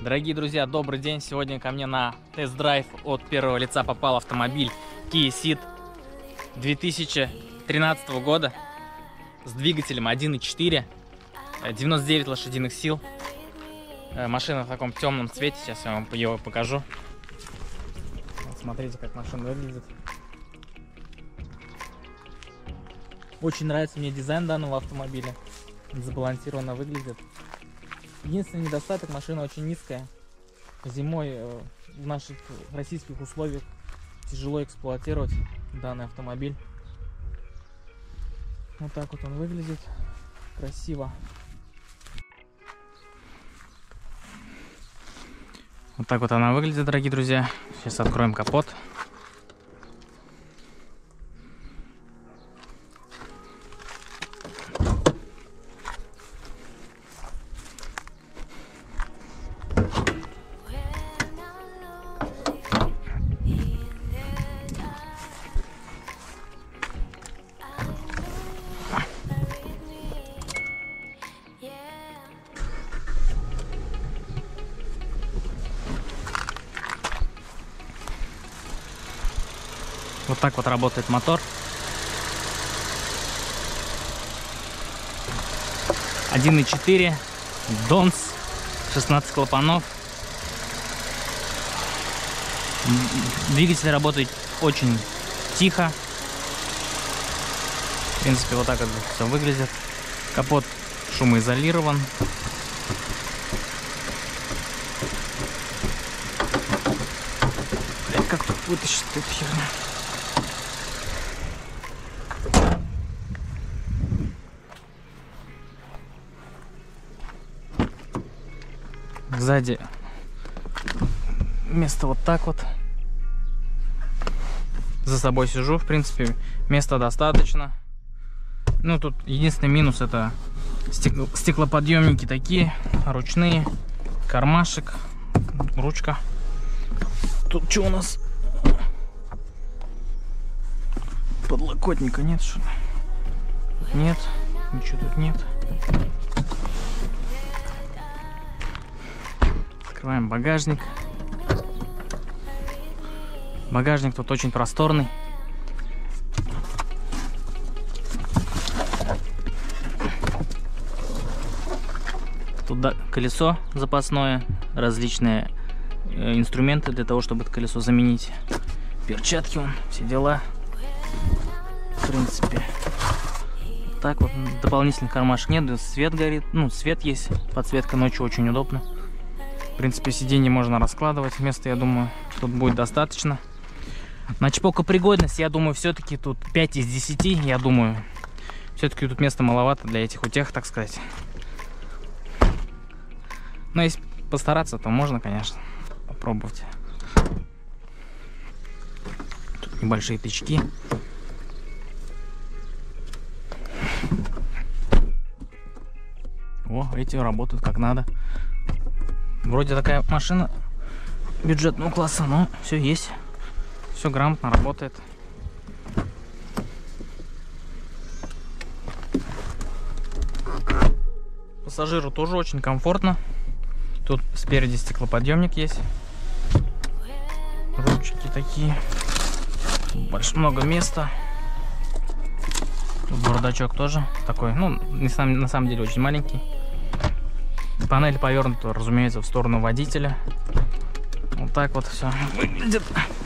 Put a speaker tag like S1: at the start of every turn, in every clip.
S1: Дорогие друзья, добрый день! Сегодня ко мне на тест-драйв от первого лица попал автомобиль Kia Ceed 2013 года с двигателем 1.4, 99 лошадиных сил. Машина в таком темном цвете, сейчас я вам его покажу. Вот смотрите, как машина выглядит. Очень нравится мне дизайн данного автомобиля, забалансированно выглядит. Единственный недостаток — машина очень низкая. Зимой в наших российских условиях тяжело эксплуатировать данный автомобиль. Вот так вот он выглядит. Красиво. Вот так вот она выглядит, дорогие друзья. Сейчас откроем капот. Вот так вот работает мотор. 1.4, Донс, 16 клапанов. Двигатель работает очень тихо. В принципе, вот так вот все выглядит. Капот шумоизолирован. Как тут вытащить эту херню? Сзади место вот так вот. За собой сижу, в принципе, места достаточно. Ну, тут единственный минус — это стеклоподъемники такие, ручные, кармашек, ручка. Тут что у нас? Подлокотника нет, что ли? Нет, ничего тут нет. Открываем багажник. Багажник тут очень просторный. Тут колесо запасное, различные инструменты для того, чтобы это колесо заменить. Перчатки, все дела. В принципе, так вот. Дополнительных кармашек нет, свет горит. Ну, свет есть, подсветка ночью очень удобно. В принципе, сиденье можно раскладывать. Места, я думаю, тут будет достаточно. На чпокопригодность, я думаю, все-таки тут 5 из 10. Я думаю, все-таки тут места маловато для этих утех, так сказать. Но если постараться, то можно, конечно, попробовать. Тут небольшие тычки. О, эти работают как надо. Вроде такая машина бюджетного класса, но все есть. Все грамотно работает. Пассажиру тоже очень комфортно. Тут спереди стеклоподъемник есть. Ручки такие. Много места. Тут бардачок тоже такой, ну, на самом деле очень маленький. Панель повернута, разумеется, в сторону водителя. Вот так вот все выглядит.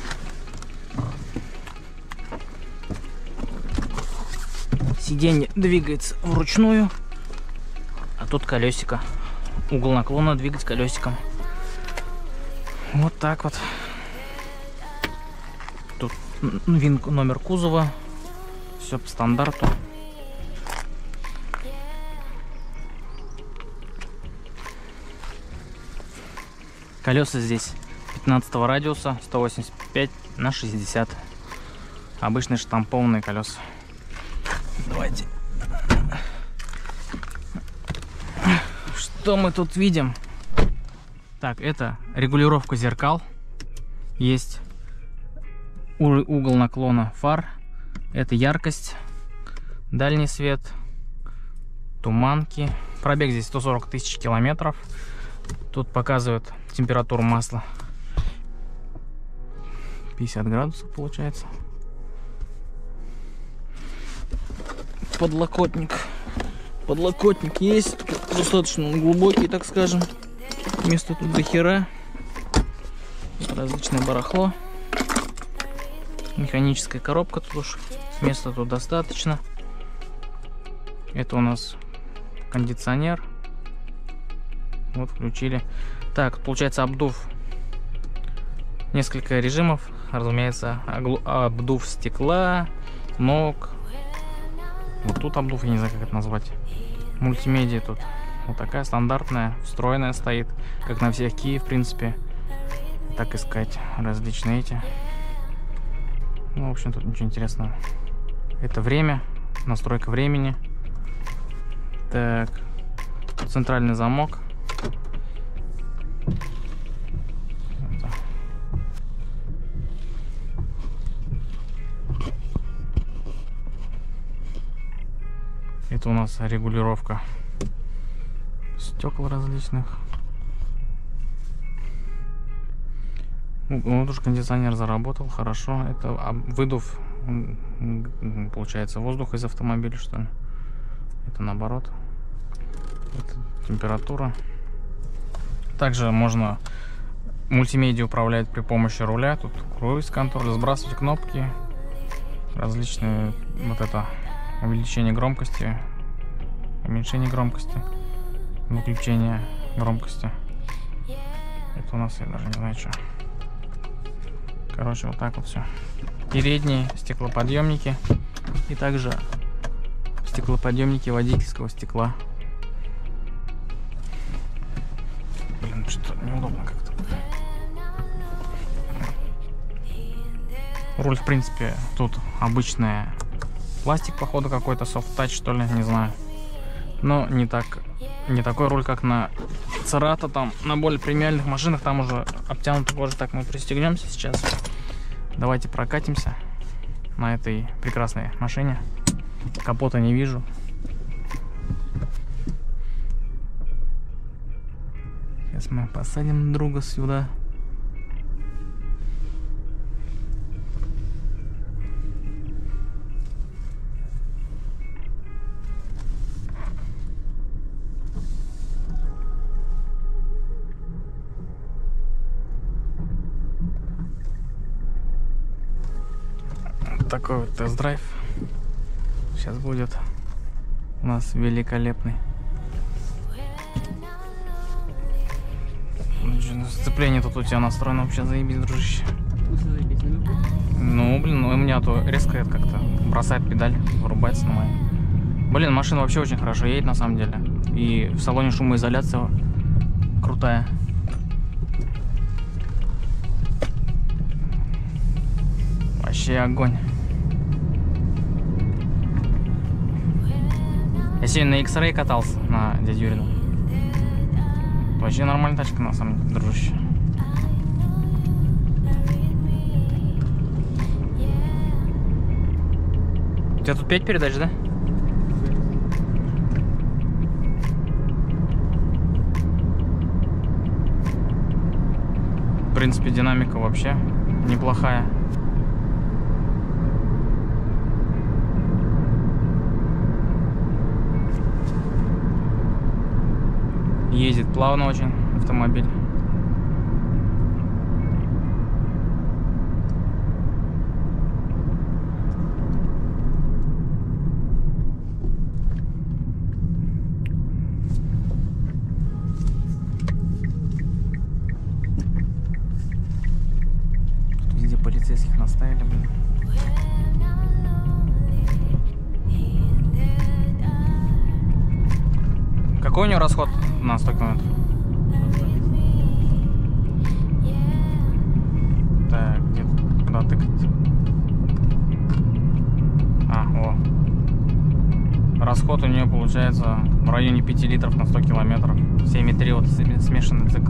S1: Сиденье двигается вручную, а тут колесико. Угол наклона двигать колесиком. Вот так вот. Тут ВИН, номер кузова. Все по стандарту. Колеса здесь 15 радиуса, 185 на 60. Обычные штампованные колеса. Давайте. Что мы тут видим? Так, это регулировка зеркал. Есть угол наклона фар. Это яркость, дальний свет, туманки. Пробег здесь 140 тысяч километров. Тут показывает температуру масла. 50 градусов получается. Подлокотник. Подлокотник есть. Достаточно глубокий, так скажем. Места тут до хера. Тут различное барахло. Механическая коробка тут уж. Места тут достаточно. Это у нас кондиционер. Вот включили. Так, получается обдув. Несколько режимов. Разумеется, обдув стекла, ног. Вот тут обдув, я не знаю, как это назвать. Мультимедиа тут. Вот такая стандартная, встроенная стоит. Как на всех Kia, в принципе. Так искать различные эти. Ну, в общем, тут ничего интересного. Это время. Настройка времени. Так. Центральный замок. Это у нас регулировка стекол различных. Вот уж кондиционер заработал хорошо. Это выдув, получается, воздух из автомобиля, что ли. Это наоборот. Это температура. Также можно мультимедиа управлять при помощи руля. Тут круиз-контроль, сбрасывать кнопки. Различные, вот это, увеличение громкости, уменьшение громкости, выключение громкости. Это у нас, я даже не знаю, что. Короче, вот так вот все. Передние стеклоподъемники. И также стеклоподъемники водительского стекла. Блин, что-то неудобно как-то. Руль, в принципе, тут обычная пластик, походу, какой-то софт-тач, что ли, не знаю. Но не такой руль, как на Церато, там, на более премиальных машинах, там уже обтянута кожа. Так, мы пристегнемся сейчас. Давайте прокатимся на этой прекрасной машине. Капота не вижу. Сейчас мы посадим друга сюда. Такой вот тест-драйв сейчас будет у нас великолепный. Сцепление тут у тебя настроено вообще заебись, дружище. Ну, блин, ну у меня то резко это как-то бросает педаль, вырубается на моей. Блин, машина вообще очень хорошо едет на самом деле. И в салоне шумоизоляция крутая. Вообще огонь. Я сегодня на X-Ray катался, на дядю Юрину. Вообще нормальная тачка, на самом деле, дружище. У тебя тут 5 передач, да? В принципе, динамика вообще неплохая. Ездит плавно очень автомобиль. Тут везде полицейских наставили, блин. Какой у него расход на 100 километров? Так, где-то куда тыкать? О. Расход у нее получается в районе 5 литров на 100 километров. 7,3, вот смешанный цикл.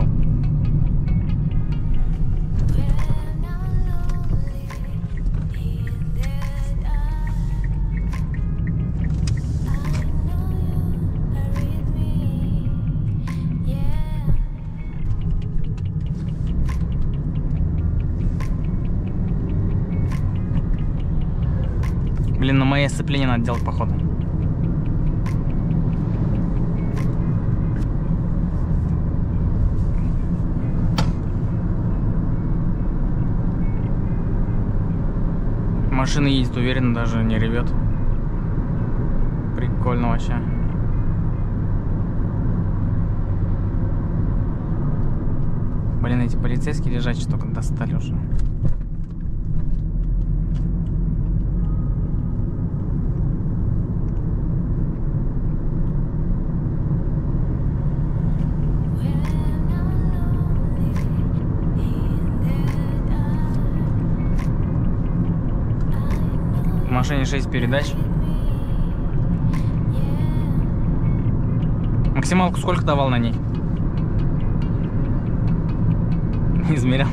S1: Блин, на моей сцепление надо делать, походу. Машина едет уверенно, даже не ревет. Прикольно вообще. Блин, эти полицейские лежачие что-то достали уже. В машине 6 передач. Максималку сколько давал на ней? Не измерял.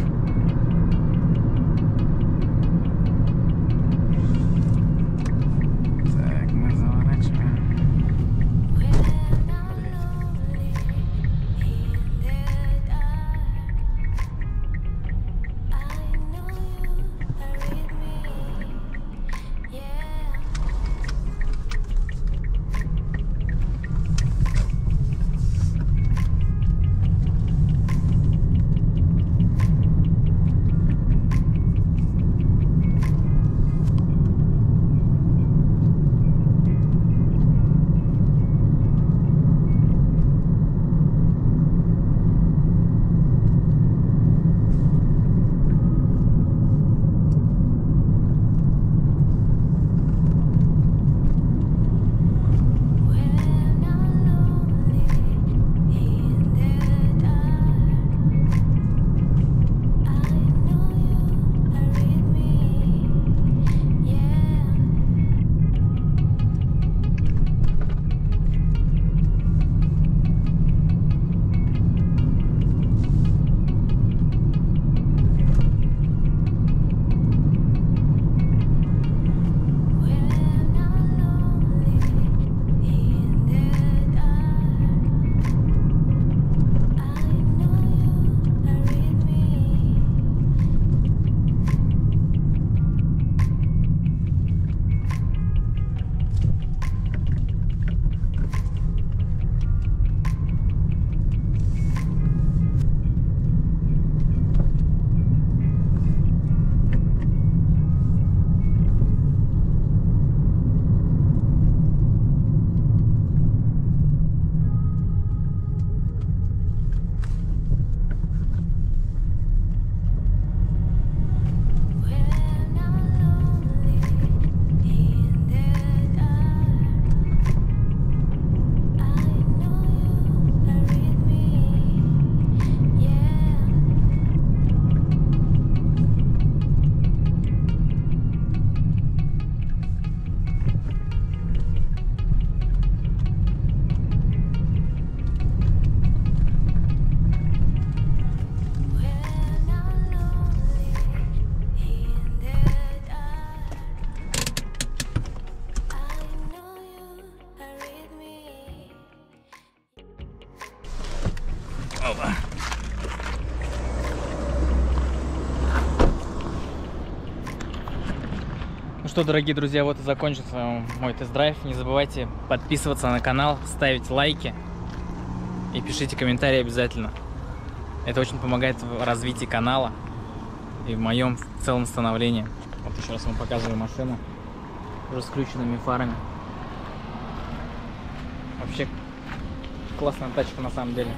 S1: Так, мы заворачиваем. Опа. Ну что, дорогие друзья, вот и закончился мой тест-драйв. Не забывайте подписываться на канал, ставить лайки и пишите комментарии обязательно. Это очень помогает в развитии канала и в моем целом становлении. Вот еще раз вам показываю машину уже с включенными фарами. Вообще классная тачка на самом деле.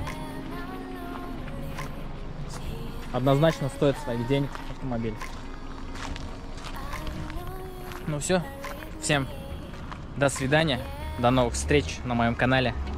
S1: Однозначно стоит своих денег автомобиль. Ну все, всем до свидания, до новых встреч на моем канале.